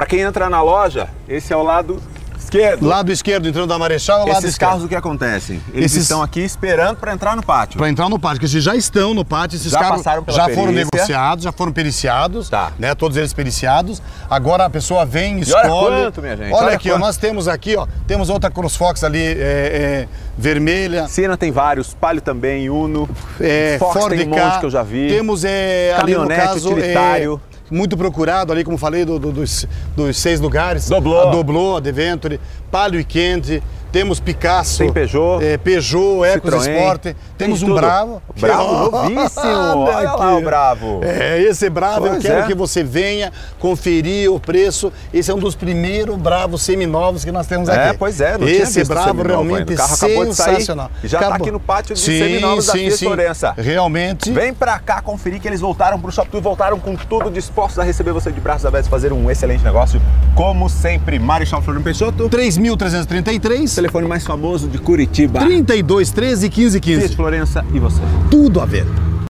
Para quem entra na loja, esse é o lado esquerdo. Lado esquerdo, entrando da Marechal, lado esquerdo. Esses carros o que acontecem? Eles estão aqui esperando para entrar no pátio. Para entrar no pátio, porque eles já estão no pátio, esses já carros passaram pela já perícia. foram negociados, já foram periciados, tá, né? Todos eles periciados. Agora a pessoa vem, escolhe. Olha quanto, minha gente. Olha aqui, ó, nós temos aqui, ó, temos outra CrossFox ali, vermelha. Siena tem vários, Palio também, Uno, Fox Ford tem um monte que eu já vi. Temos caminhonete, ali no caso, utilitário. Muito procurado ali, como falei, dos 6 lugares. Doblô. A Doblô, a Deventure, Palio e Candy. Temos Picasso. Tem Peugeot. Peugeot, EcoSport. Temos um Bravo. Bravo, novíssimo. Olha lá o Bravo. Esse Bravo, eu quero que você venha conferir o preço. Esse é um dos primeiros Bravos seminovos que nós temos aqui. Pois é, não esse tinha Bravo realmente o carro acabou de sensacional. Sair, já está aqui no pátio de seminovos da Fiat Florença. Realmente. Vem pra cá conferir que eles voltaram pro Shop Tour, voltaram com tudo, dispostos a receber você de braços abertos, fazer um excelente negócio, como sempre. Marechal Floriano Peixoto, 3.333. Telefone mais famoso de Curitiba. 3213 1515. Fiat Florença e você. Tudo a ver.